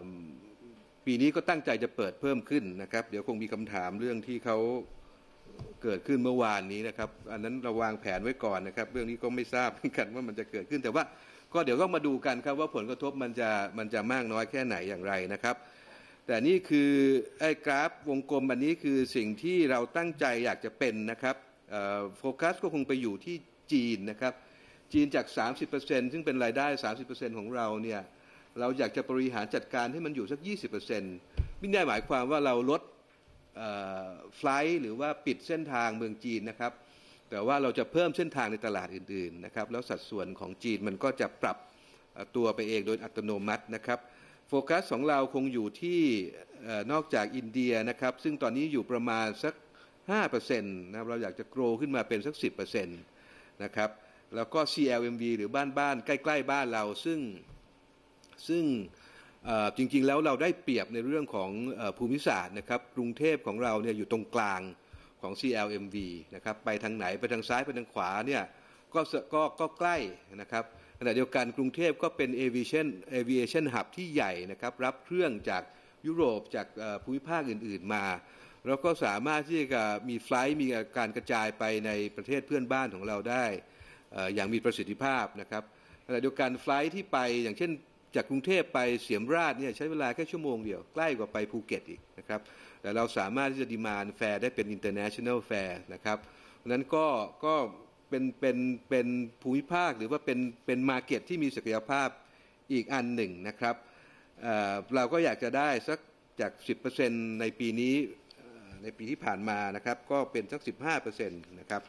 [SPEAKER 2] ปีนี้ก็ตั้งใจจะเปิดเพิ่มขึ้นนะครับเดี๋ยวคงมีคำถามเรื่องที่เขาเกิดขึ้นเมื่อวานนี้นะครับอันนั้นเราวางแผนไว้ก่อนนะครับเรื่องนี้ก็ไม่ทราบเหมือนกันว่ามันจะเกิดขึ้นแต่ว่าก็เดี๋ยวก็มาดูกันครับว่าผลกระทบมันจะมากน้อยแค่ไหนอย่างไรนะครับแต่นี่คือไอ้กราฟวงกลมอันนี้คือสิ่งที่เราตั้งใจอยากจะเป็นนะครับโฟกัสก็คงไปอยู่ที่จีนนะครับจีนจาก 30% ซึ่งเป็นรายได้ 30% ของเราเนี่ยเราอยากจะบริหารจัดการให้มันอยู่สัก 20% ไม่ได้หมายความว่าเราลดไฟล์หรือว่าปิดเส้นทางเมืองจีนนะครับแต่ว่าเราจะเพิ่มเส้นทางในตลาดอื่นๆนะครับแล้วสัดส่วนของจีนมันก็จะปรับตัวไปเองโดยอัตโนมัตินะครับโฟกัสของเราคงอยู่ที่นอกจากอินเดียนะครับซึ่งตอนนี้อยู่ประมาณสัก 5% นะครับเราอยากจะโกรขึ้นมาเป็นสัก 10% นะครับแล้วก็ CLMV หรือบ้านใกล้ๆบ้านเราซึ่งจริงๆแล้วเราได้เปรียบในเรื่องของภูมิศาสตร์นะครับกรุงเทพของเราเนี่ยอยู่ตรงกลางของ CLMV นะครับไปทางไหนไปทางซ้ายไปทางขวาเนี่ยก็ใกล้นะครับขณะเดียวกันกรุงเทพก็เป็น aviation hub ที่ใหญ่นะครับรับเครื่องจากยุโรปจากภูมิภาคอื่นๆมาแล้วก็สามารถที่จะมีไฟล์มีการกระจายไปในประเทศเพื่อนบ้านของเราได้อย่างมีประสิทธิภาพนะครับขณะเดียวกันไฟล์ที่ไปอย่างเช่นจากกรุงเทพไปเสียมราชเนี่ยใช้เวลาแค่ชั่วโมงเดียวใกล้กว่าไปภูเก็ตอีกนะครับแต่เราสามารถที่จะดีมานด์แฟร์ได้เป็น international fair นะครับเพราะนั้นก็เป็นภูมิภาคหรือว่าเป็นมาร์เก็ตที่มีศักยภาพอีกอันหนึ่งนะครับเราก็อยากจะได้สักจาก 10% ในปีนี้ในปีที่ผ่านมานะครับก็เป็นสัก 15% นะครับ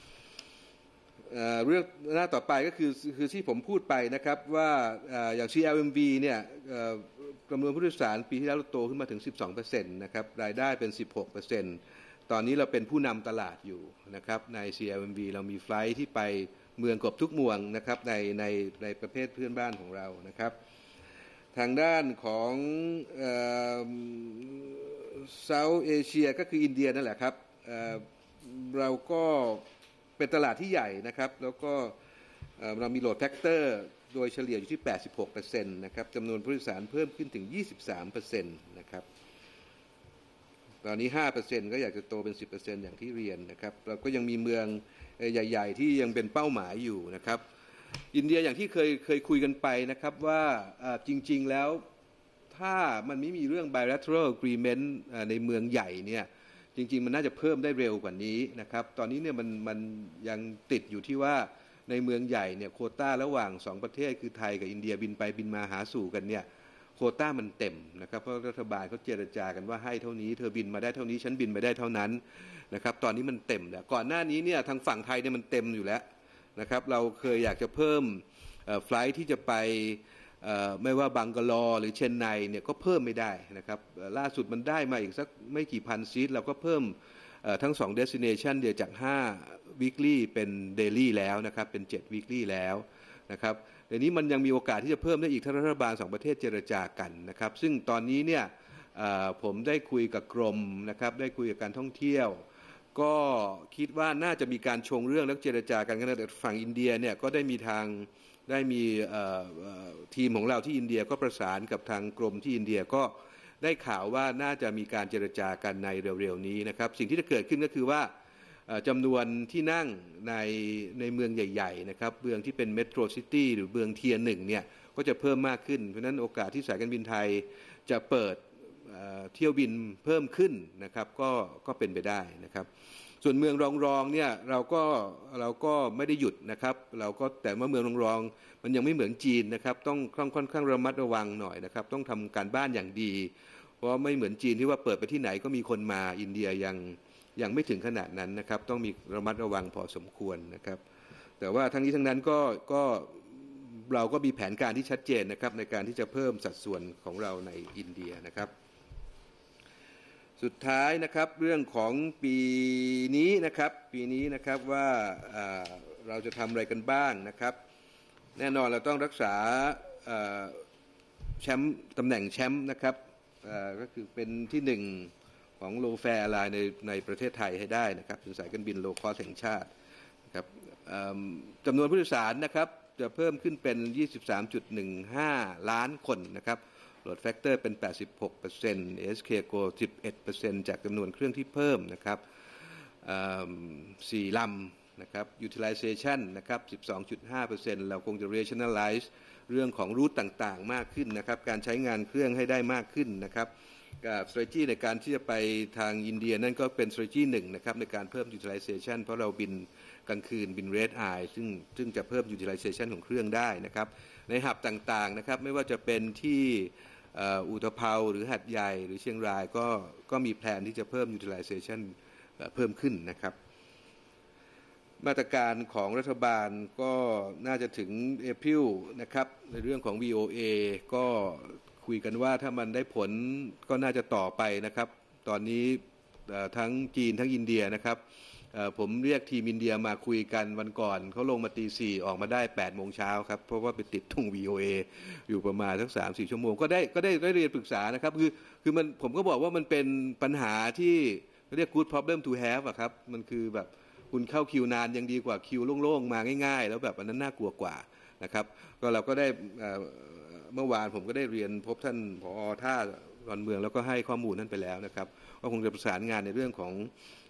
[SPEAKER 2] เรื่องหน้าต่อไปก็คือที่ผมพูดไปนะครับว่าอย่าง CLMV เนี่ยจำนวนผู้โดยสารปีที่แล้วเราโตขึ้นมาถึง 12% นะครับรายได้เป็น 16%ตอนนี้เราเป็นผู้นำตลาดอยู่นะครับใน CLMV เรามีไฟลท์ที่ไปเมืองเกือบทุกเมืองนะครับในประเทศเพื่อนบ้านของเรานะครับทางด้านของSouth Asia ก็คืออินเดียนั่นแหละครับเราก็เป็นตลาดที่ใหญ่นะครับแล้วก็เรามีโหลดแฟกเตอร์โดยเฉลี่ยอยู่ที่ 86% นะครับจำนวนผู้โดยสารเพิ่มขึ้นถึง 23% นะครับตอนนี้ 5% ก็อยากจะโตเป็น 10% อย่างที่เรียนนะครับเราก็ยังมีเมืองใหญ่ๆที่ยังเป็นเป้าหมายอยู่นะครับอินเดียอย่างที่เคยคุยกันไปนะครับว่าจริงๆแล้วถ้ามันไม่มีเรื่อง bilateral agreement ในเมืองใหญ่เนี่ยจริงๆมันน่าจะเพิ่มได้เร็วกว่านี้นะครับตอนนี้เนี่ยมันยังติดอยู่ที่ว่าในเมืองใหญ่เนี่ยโควต้าระหว่าง2ประเทศคือไทยกับอินเดียบินไปบินมาหาสู่กันเนี่ยโควต้ามันเต็มนะครับเพราะรัฐบาลเขาเจรจากันว่าให้เท่านี้เธอบินมาได้เท่านี้ฉันบินไปได้เท่านั้นนะครับตอนนี้มันเต็มแล้วก่อนหน้านี้เนี่ยทางฝั่งไทยเนี่ยมันเต็มอยู่แล้วนะครับเราเคยอยากจะเพิ่มไฟลท์ที่จะไปไม่ว่าบังกาลอหรือเชนไนเนี่ยก็เพิ่มไม่ได้นะครับล่าสุดมันได้มาอีกสักไม่กี่พันซีทเราก็เพิ่มทั้ง2 destination เดียวจาก5 weekly เป็น daily แล้วนะครับเป็น7 weekly แล้วนะครับเดี๋ยวนี้มันยังมีโอกาสที่จะเพิ่มได้อีกถ้ารัฐบาล2ประเทศเจรจากันนะครับซึ่งตอนนี้เนี่ยผมได้คุยกับกรมนะครับได้คุยกับการท่องเที่ยวก็คิดว่าน่าจะมีการชงเรื่องแล้วเจรจากันแต่ฝั่งอินเดียเนี่ยก็ได้มีทีมของเราที่อินเดียก็ประสานกับทางกรมที่อินเดียก็ได้ข่าวว่าน่าจะมีการเจรจากันในเร็วๆนี้นะครับสิ่งที่จะเกิดขึ้นก็คือว่าจำนวนที่นั่งในเมืองใหญ่ๆนะครับเมืองที่เป็นเมโทรซิตี้หรือเมืองเทียร์1เนี่ยก็จะเพิ่มมากขึ้นเพราะฉะนั้นโอกาสที่สายการบินไทยจะเปิดเที่ยวบินเพิ่มขึ้นนะครับก็เป็นไปได้นะครับส่วนเมืองรองๆเนี่ยเราก็ไม่ได้หยุดนะครับแต่ว่าเมืองรองๆมันยังไม่เหมือนจีนนะครับต้องค่อนข้างระมัดระวังหน่อยนะครับต้องทำการบ้านอย่างดีเพราะไม่เหมือนจีนที่ว่าเปิดไปที่ไหนก็มีคนมาอินเดียยังไม่ถึงขนาดนั้นนะครับต้องมีระมัดระวังพอสมควรนะครับแต่ว่าทั้งนี้ทั้งนั้นก็เราก็มีแผนการที่ชัดเจนนะครับในการที่จะเพิ่มสัดส่วนของเราในอินเดียนะครับสุดท้ายนะครับเรื่องของปีนี้นะครับว่าเราจะทำอะไรกันบ้างนะครับแน่นอนเราต้องรักษาแชมป์ตำแหน่งแชมป์นะครับก็คือเป็นที่1ของโลแฟร์ไลน์ในประเทศไทยให้ได้นะครับเป็นสายการบินโลคอสแห่งชาตินะครับจำนวนผู้โดยสารนะครับจะเพิ่มขึ้นเป็น 23.15 ล้านคนนะครับโหลดแฟกเตอร์เป็น 86% ASK Go 11% จากจำนวนเครื่องที่เพิ่มนะครับ 4 ลำนะครับ utilization นะครับ 12.5% เราคงจะ rationalize เรื่องของรูทต่างๆมากขึ้นนะครับการใช้งานเครื่องให้ได้มากขึ้นนะครับกับ strategy ในการที่จะไปทางอินเดียนั่นก็เป็น strategy หนึ่งนะครับในการเพิ่ม utilization เพราะเราบินกลางคืนบิน red eye ซึ่งจะเพิ่ม utilization ของเครื่องได้นะครับในหับต่างๆนะครับไม่ว่าจะเป็นที่อุตภเปาหรือหัดใหญ่หรือเชียงรายก็มีแผนที่จะเพิ่ม utilization เพิ่มขึ้นนะครับมาตรการของรัฐบาลก็น่าจะถึงเอพริลนะครับในเรื่องของ VOA ก็คุยกันว่าถ้ามันได้ผลก็น่าจะต่อไปนะครับตอนนี้ทั้งจีนทั้งอินเดียนะครับผมเรียกทีมอินเดียมาคุยกันวันก่อนเขาลงมาตี 4ออกมาได้8 โมงเช้าครับเพราะว่าไปติดตรง VOA อยู่ประมาณสัก 3-4 ชั่วโมงก็ได้เรียนปรึกษานะครับคือมันผมก็บอกว่ามันเป็นปัญหาที่เรียก good problem to have อะครับมันคือแบบคุณเข้าคิวนานยังดีกว่าคิวโล่งๆมาง่ายๆแล้วแบบอันนั้นน่ากลัวกว่านะครับก็เราก็ได้เมื่อวานผมก็ได้เรียนพบท่านผอ.ท่าดอนเมืองแล้วก็ให้ข้อมูลนั่นไปแล้วนะครับว่าคงจะประสานงานในเรื่องของ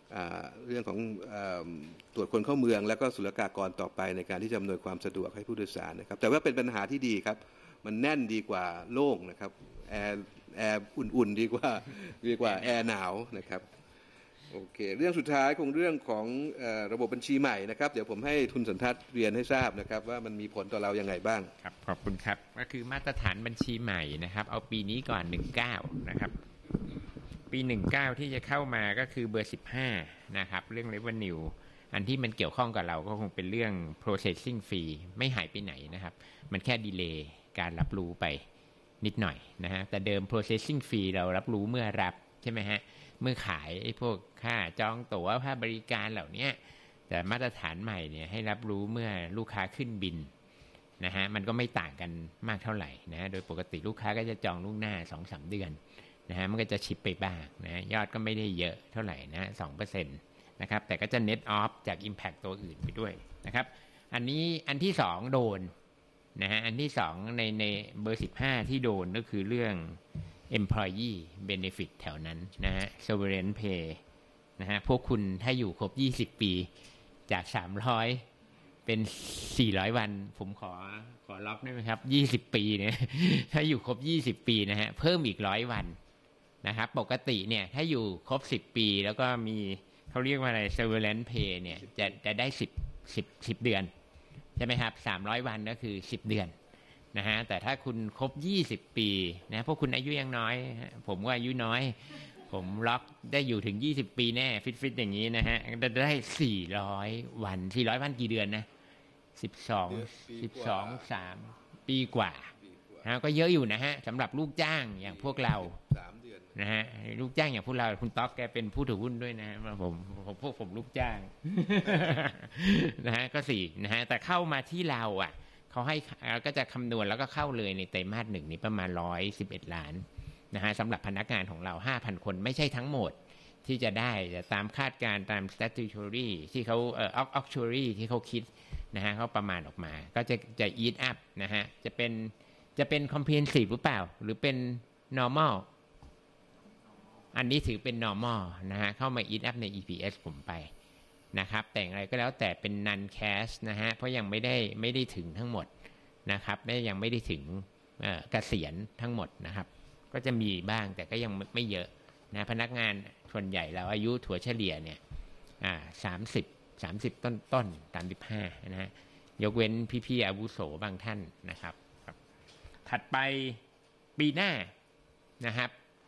[SPEAKER 2] ตรวจคนเข้าเมืองแล้วก็ศุลกากรต่อไปในการที่จะอำนวยความสะดวกให้ผู้โดยสารนะครับแต่ว่าเป็นปัญหาที่ดีครับมันแน่นดีกว่าโล่งนะครับแอร์อุ่นๆดีกว่าแอร์หนาวนะครับโอเคเรื่องสุดท้ายคงเรื่องของระบบบัญชีใหม่นะครับเดี๋ยวผมให้ทุนสันทัดเรียนให้ทราบนะครับว่ามันมีผลต่อเรายังไงบ้าง
[SPEAKER 3] ครับขอบคุณครับก็คือมาตรฐานบัญชีใหม่นะครับเอาปีนี้ก่อน19นะครับปี19ที่จะเข้ามาก็คือเบอร์15นะครับเรื่อง revenue อันที่มันเกี่ยวข้องกับเราก็คงเป็นเรื่อง processing fee ไม่หายไปไหนนะครับมันแค่ดีเลย์การรับรู้ไปนิดหน่อยนะฮะแต่เดิม processing fee เรารับรู้เมื่อรับใช่ไหมฮะเมื่อขายไอ้พวกค่าจองตั๋วค่าบริการเหล่านี้แต่มาตรฐานใหม่เนี่ยให้รับรู้เมื่อลูกค้าขึ้นบินนะฮะมันก็ไม่ต่างกันมากเท่าไหร่นะโดยปกติลูกค้าก็จะจองล่วงหน้า 2-3 เดือนนะฮะมันก็จะชิปไปบ้างนะยอดก็ไม่ได้เยอะเท่าไหร่นะ 2% นะครับแต่ก็จะ net off จาก impact ตัวอื่นไปด้วยนะครับอันนี้อันที่2โดนนะฮะอันที่2ในเบอร์15ที่โดนก็คือเรื่องemployee benefit แถวนั้นนะฮะ sovereign pay นะฮะพวกคุณถ้าอยู่ครบ20 ปีจาก300เป็น400วันผมขอล็อกได้ไหมครับ20 ปีเนี่ยถ้าอยู่ครบ20 ปีนะฮะเพิ่มอีก100 วันนะครับปกติเนี่ยถ้าอยู่ครบ10 ปีแล้วก็มีเขาเรียกว่าอะไร sovereign pay เนี่ยจะได้10 เดือนใช่ไหมครับ300 วันก็คือ10 เดือนนะฮะแต่ถ้าคุณครบ20 ปีนะพวกคุณอายุยังน้อยผมก็อายุน้อยผมล็อกได้อยู่ถึง20 ปีแน่ฟิตอย่างนี้นะฮะจะได้400 วัน400 วันกี่เดือนนะ3 ปีกว่านะก็เยอะอยู่นะฮะสำหรับลูกจ้างอย่างพวกเรา
[SPEAKER 2] 3 เดือน
[SPEAKER 3] นะฮะลูกจ้างอย่างพวกเราคุณต๊อกแกเป็นผู้ถือหุ้นด้วยนะพวกผมลูกจ้าง นะฮะก็4นะฮะแต่เข้ามาที่เราอ่ะเขาให้ก็จะคำนวณแล้วก็เข้าเลยในไตรมาส 1นี้ประมาณ111 ล้านนะฮะสำหรับพนักงานของเรา 5,000 คนไม่ใช่ทั้งหมดที่จะได้แต่ตามคาดการณ์ตาม statutory ที่เขาactuary ที่เขาคิดนะฮะเขาประมาณออกมาก็จะ eat up นะฮะจะเป็น comprehensive หรือเปล่าหรือเป็น normal อันนี้ถือเป็น normal นะฮะเข้ามา eat up ใน EPS ผมไปนะครับแต่อย่างไรก็แล้วแต่เป็น non cash นะฮะเพราะยังไม่ได้ถึงทั้งหมดนะครับยังไม่ได้ถึงเกษียณทั้งหมดนะครับก็จะมีบ้างแต่ก็ยังไม่เยอะนะพนักงานส่วนใหญ่เราอายุถั่วเฉลี่ยเนี่ย30ต้น35นะฮะยกเว้นพี่ๆอาวุโสบางท่านนะครับถัดไปปีหน้านะครับ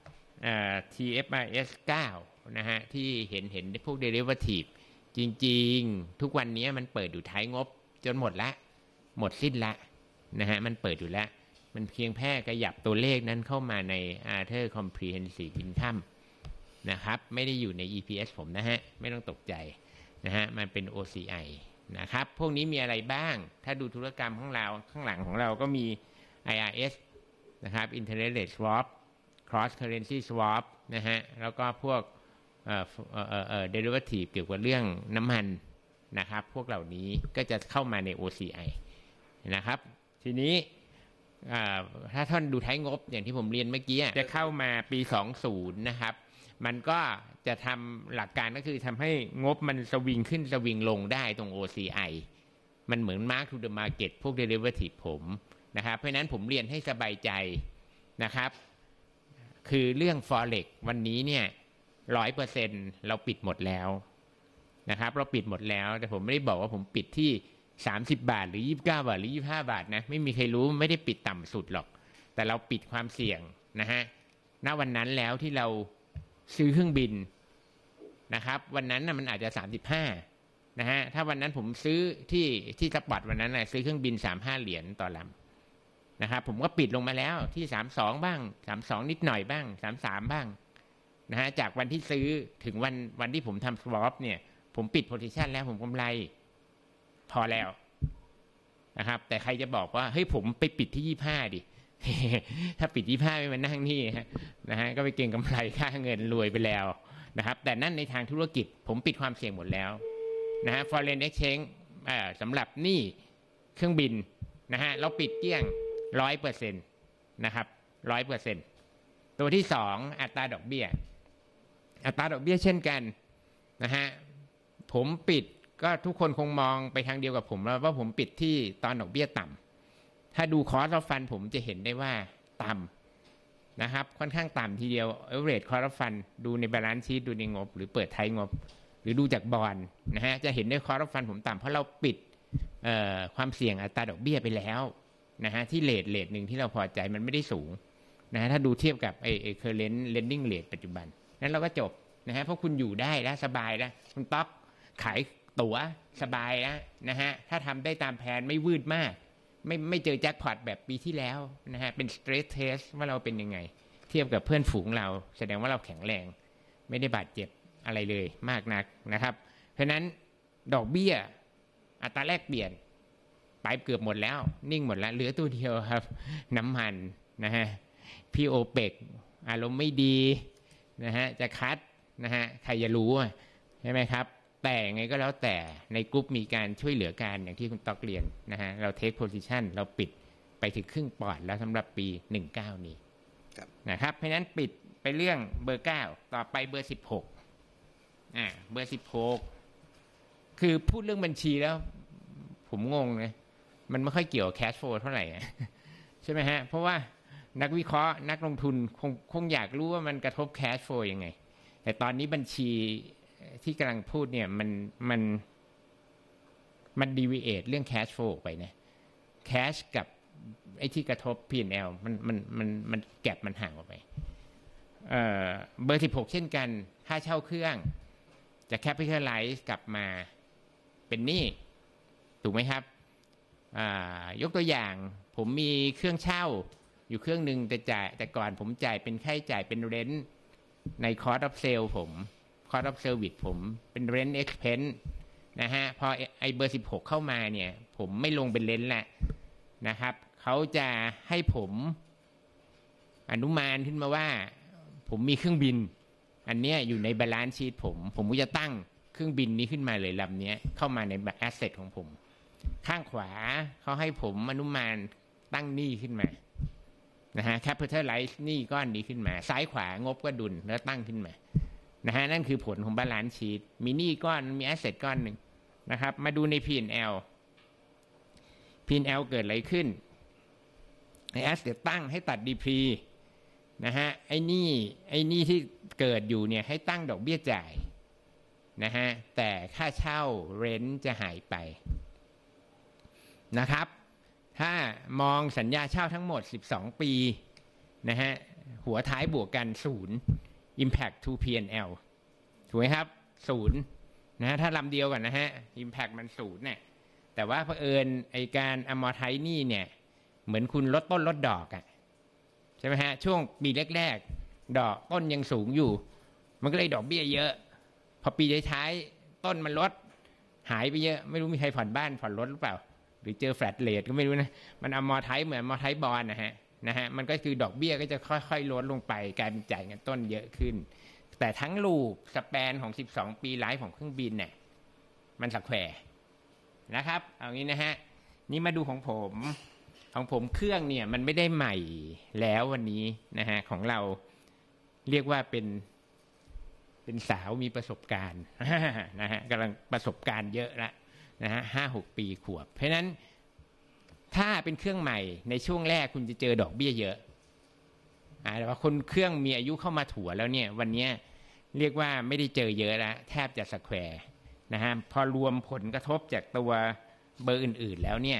[SPEAKER 3] TFRS 9นะฮะที่เห็นพวก derivative จริงๆทุกวันนี้มันเปิดอยู่ท้ายงบจนหมดสิ้นละนะฮะมันเปิดอยู่แล้วมันเพียงแค่ขยับตัวเลขนั้นเข้ามาใน Other Comprehensive Income นะครับไม่ได้อยู่ใน EPS ผมนะฮะไม่ต้องตกใจนะฮะมันเป็น OCI นะครับพวกนี้มีอะไรบ้างถ้าดูธุรกรรมของเราข้างหลังของเราก็มี IRS นะครับ Interest Rate Swap Cross Currency Swap นะฮะแล้วก็พวกderivative เกี่ยวกับเรื่องน้ำมันนะครับพวกเหล่านี้ก็จะเข้ามาใน OCI นะครับทีนี้ถ้าท่านดูท้ายงบอย่างที่ผมเรียนเมื่อกี้จะเข้ามาปี20นะครับมันก็จะทำหลักการก็คือทำให้งบมันสวิงขึ้นสวิงลงได้ตรง OCI มันเหมือน Mark to the Market พวก Derivative ผมนะครับเพราะนั้นผมเรียนให้สบายใจนะครับคือเรื่อง Forex วันนี้เนี่ย 100% เราปิดหมดแล้วนะครับเราปิดหมดแล้วแต่ผมไม่ได้บอกว่าผมปิดที่30 บาทหรือ29 บาทหรือ25 บาทนะไม่มีใครรู้ไม่ได้ปิดต่ำสุดหรอกแต่เราปิดความเสี่ยงนะฮะณวันนั้นแล้วที่เราซื้อเครื่องบินนะครับวันนั้นนะมันอาจจะ35นะฮะถ้าวันนั้นผมซื้อที่สปอตวันนั้นนะซื้อเครื่องบิน35 เหรียญต่อลำนะครับผมก็ปิดลงมาแล้วที่32บ้าง32นิดหน่อยบ้าง33บ้างนะฮะจากวันที่ซื้อถึงวันที่ผมทำ swap เนี่ยผมปิด position แล้วผมกำไรพอแล้วนะครับแต่ใครจะบอกว่าเฮ้ยผมไปปิดที่25ดิ ถ้าปิด25ไม่มานั่งนี่นะฮะก็ไปเก็งกำไรค่าเงินรวยไปแล้วนะครับแต่นั่นในทางธุรกิจผมปิดความเสี่ยงหมดแล้วนะฮะ foreign exchange สำหรับหนี้เครื่องบินนะฮะเราปิดเกลี้ยง 100% นะครับ 100% ตัวที่2อัตราดอกเบี้ยเช่นกันนะฮะผมปิดก็ทุกคนคงมองไปทางเดียวกับผมแล้วว่าผมปิดที่ตอนดอกเบี้ยต่ำถ้าดูคอร์สฟันผมจะเห็นได้ว่าต่ำนะครับค่อนข้างต่ำทีเดียว average cost of fund ดูใน balance sheet ดูในงบหรือเปิดท้ายงบหรือดูจากบอนด์นะฮะจะเห็นได้ cost of fund ผมต่ำเพราะเราปิดความเสี่ยงอัตราดอกเบี้ยไปแล้วนะฮะที่เรทหนึ่งที่เราพอใจมันไม่ได้สูงนะฮะถ้าดูเทียบกับcurrent lending rate ปัจจุบันนั้นเราก็จบนะฮะเพราะคุณอยู่ได้แล้วสบายแล้วคุณต๊อกขายตั๋วสบายแล้วนะฮะถ้าทำได้ตามแผนไม่วืดมากไม่เจอแจ็คพอตแบบปีที่แล้วนะฮะเป็น stress test ว่าเราเป็นยังไงเทียบกับเพื่อนฝูงเราแสดงว่าเราแข็งแรงไม่ได้บาดเจ็บอะไรเลยมากนักนะครับเพราะนั้นดอกเบี้ยอัตราแลกเปลี่ยนไปเกือบหมดแล้วนิ่งหมดแล้วเหลือตัวเดียวครับน้ำมันนะฮะพี่โอเปกอารมณ์ไม่ดีนะฮะจะคัดนะฮะใครจะรู้ใช่ไหมครับแต่ไงก็แล้วแต่ในกลุ่มมีการช่วยเหลือกันอย่างที่คุณต๊อกเรียนนะฮะเราเทคโพซิชันเราปิดไปถึงครึ่งปอนด์แล้วสำหรับปี19นี้นะครับเพราะฉะนั้นปิดไปเรื่องเบอร์9ต่อไปเบอร์16เบอร์16คือพูดเรื่องบัญชีแล้วผมงงนะมันไม่ค่อยเกี่ยวกับแคชโฟลว์เท่าไหร่ใช่ไหมฮะเพราะว่านักวิเคราะห์นักลงทุนคงอยากรู้ว่ามันกระทบแคชโฟลว์ยังไงแต่ตอนนี้บัญชีที่กำลังพูดเนี่ยมันดีวีเอทเรื่องแคชโฟลว์ไปนะแคชกับไอ้ที่กระทบ P&L มันแก็บมันห่างออกไปเบอร์16เช่นกันค่าเช่าเครื่องจะ capitalize กลับมาเป็นหนี้ถูกไหมครับยกตัวอย่างผมมีเครื่องเช่าอยู่เครื่องหนึ่งแต่ก่อนผมจ่ายเป็นค่าใช้จ่ายเป็น rent ใน cost of sale ผม cost of service ผมเป็น rent expense นะฮะพอไอเบอร์16เข้ามาเนี่ยผมไม่ลงเป็น rent แหละนะครับเขาจะให้ผมอนุมานขึ้นมาว่าผมมีเครื่องบินอันเนี้ยอยู่ใน balance sheet ผมก็จะตั้งเครื่องบินนี้ขึ้นมาเลยลำนี้เข้ามาใน asset ของผมข้างขวาเขาให้ผมอนุมานตั้งหนี้ขึ้นมานะฮะ capitalize หนี้ก้อนนี้ขึ้นมาซ้ายขวางบก็ดุลแล้วตั้งขึ้นมานะฮะนั่นคือผลของ balance sheet มีหนี้ก้อนมี asset ก้อนหนึ่งนะครับมาดูใน P&L เกิดอะไรขึ้นไอ้ asset ตั้งให้ตัด DP นะฮะไอ้นี่ที่เกิดอยู่เนี่ยให้ตั้งดอกเบี้ยจ่ายนะฮะแต่ค่าเช่า rent จะหายไปนะครับถ้ามองสัญญาเช่าทั้งหมด12ปีนะฮะหัวท้ายบวกกัน0 impact to P&L ถูกไหมครับ0นะฮะถ้าลำเดียวกันนะฮะ impact มัน0เนี่ยแต่ว่าเผอิญไอการ amortize หนี้เนี่ยเหมือนคุณลดต้นลดดอกอ่ะใช่ไหมฮะช่วงปีแรกๆดอกต้นยังสูงอยู่มันก็เลยดอกเบี้ยเยอะพอปีท้ายๆต้นมันลดหายไปเยอะไม่รู้มีใครผ่อนบ้านผ่อนรถหรือเปล่าหรือเจอแฟลตเรทก็ไม่รู้นะมันเอามอไทป์เหมือนมอไทป์บอลนะฮะมันก็คือดอกเบี้ยก็จะค่อยๆลดลงไปกลายเป็นจ่ายเงินต้นเยอะขึ้นแต่ทั้งลูปสแปนของ12ปีไลฟ์ของเครื่องบินเนี่ยมันสแควร์นะครับเอางี้นะฮะนี่มาดูของผมของผมเครื่องเนี่ยมันไม่ได้ใหม่แล้ววันนี้นะฮะของเราเรียกว่าเป็นสาวมีประสบการณ์ นะฮะกำลังประสบการณ์เยอะละนะฮะ5-6 ปีขวบเพราะฉะนั้นถ้าเป็นเครื่องใหม่ในช่วงแรกคุณจะเจอดอกเบี้ยเยอะแต่ว่าคนเครื่องมีอายุเข้ามาถัวแล้วเนี่ยวันนี้เรียกว่าไม่ได้เจอเยอะแล้วแทบจะสแควร์นะฮะพอรวมผลกระทบจากตัวเบอร์อื่นๆแล้วเนี่ย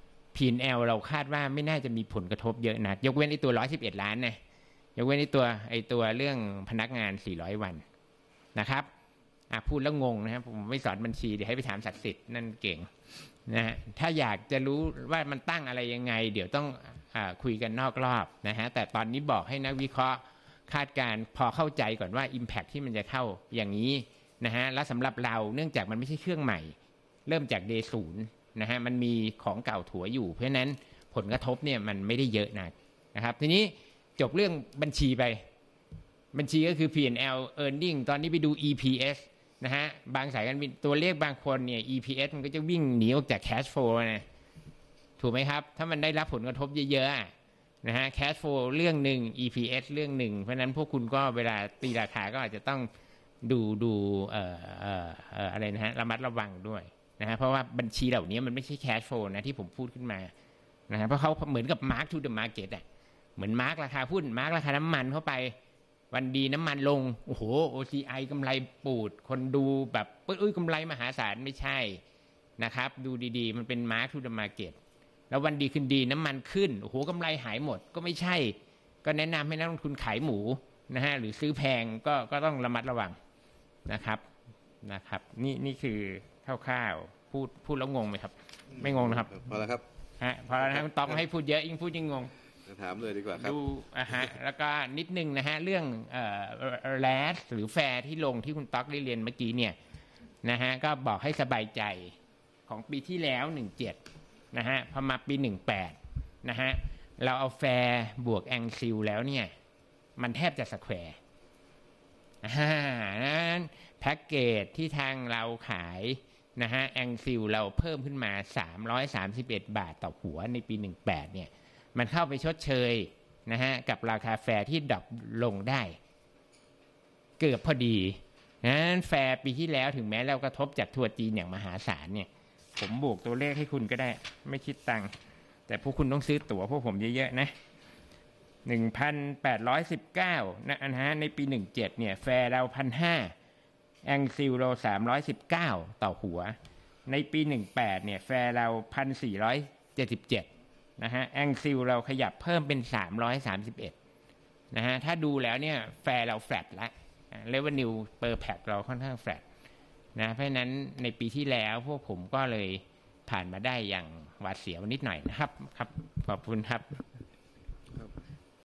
[SPEAKER 3] P&L เราคาดว่าไม่น่าจะมีผลกระทบเยอะนักยกเว้นไอ้ตัว111 ล้านนะยกเว้นไอ้ตัวเรื่องพนักงาน400 วันนะครับพูดแล้วงงนะครับผมไม่สอนบัญชีเดี๋ยวให้ไปถามศักดิ์สิทธิ์นั่นเก่งนะฮะถ้าอยากจะรู้ว่ามันตั้งอะไรยังไงเดี๋ยวต้องคุยกันนอกรอบนะฮะแต่ตอนนี้บอกให้นักวิเคราะห์คาดการพอเข้าใจก่อนว่า Impact ที่มันจะเข้าอย่างนี้นะฮะและสำหรับเราเนื่องจากมันไม่ใช่เครื่องใหม่เริ่มจาก Day 0นะฮะมันมีของเก่าถัวอยู่เพราะฉะนั้นผลกระทบเนี่ยมันไม่ได้เยอะนักนะครับทีนี้จบเรื่องบัญชีไปบัญชีก็คือ P&L earning ตอนนี้ไปดู EPS นะฮะบางสายการบินตัวเลขบางคนเนี่ย EPS มันก็จะวิ่งหนีออกจาก cash flow นะถูกไหมครับถ้ามันได้รับผลกระทบเยอะๆนะฮะ cash flow เรื่องหนึ่ง EPS เรื่องหนึ่งเพราะนั้นพวกคุณก็เวลาตีราคาก็อาจจะต้องดูอะไรนะฮะระมัดระวังด้วยนะฮะเพราะว่าบัญชีเหล่านี้มันไม่ใช่ cash flow นะที่ผมพูดขึ้นมานะฮะเพราะเขาเหมือนกับ mark to the market อ่ะเหมือน mark ราคาหุ้น mark ราคาน้ำมันเข้าไปวันดีน้ำมันลงโอ้โห OCI กำไรปูดคนดูแบบกำไรมหาศาลไม่ใช่นะครับดูดีๆมันเป็น mark to the market แล้ววันดีขึ้นดีน้ำมันขึ้นโอ้โหกำไรหายหมดก็ไม่ใช่ก็แนะนำให้นักลงทุนขายหมูนะฮะหรือซื้อแพงก็ต้องระมัดระวังนะครับนี่คือคร่าวๆพูดแล้วงงไหมครับไม่งงนะครับ
[SPEAKER 2] พอแล้วครับ
[SPEAKER 3] พอแล้วนะคุณต๊อกให้พูดเยอะยิ่งพูดยิ่งงง
[SPEAKER 2] ถามเลยดีกว่าครับ
[SPEAKER 3] ดูแล้วก็นิดนึงนะฮะเรื่องแรสหรือแฟร์ที่ลงที่คุณต๊อกได้เรียนเมื่อกี้เนี่ยนะฮะก็บอกให้สบายใจของปีที่แล้ว17นะฮะพอมาปี18นะฮะเราเอาแฟร์บวกแองซิลแล้วเนี่ยมันแทบจะสแควร์นั้นแพ็กเกจที่ทางเราขายนะฮะแองซิลเราเพิ่มขึ้นมา331 บาทต่อหัวในปี18เนี่ยมันเข้าไปชดเชยนะฮะกับราคาแฟร์ที่ดรอปลงได้เกือบพอดีนั้นแฟร์ปีที่แล้วถึงแม้เรากระทบจากทัวร์จีนอย่างมหาศาลเนี่ยผมบวกตัวเลขให้คุณก็ได้ไม่คิดตังค์แต่พวกคุณต้องซื้อตั๋วพวกผมเยอะๆนะ 1,819 นะฮะในปี17เนี่ยแฟร์เรา 1,500 แองซิลเรา319ต่อหัวในปี18เนี่ยแฟร์เรา 1,477 นะฮะแองซิลเราขยับเพิ่มเป็น331นะฮะถ้าดูแล้วเนี่ยแฟร์เราแฟลตละrevenue per pax เราค่อนข้างแฟลตนะเพราะฉะนั้นในปีที่แล้วพวกผมก็เลยผ่านมาได้อย่างหวาดเสียวนิดหน่อยนะครับขอบคุณครับ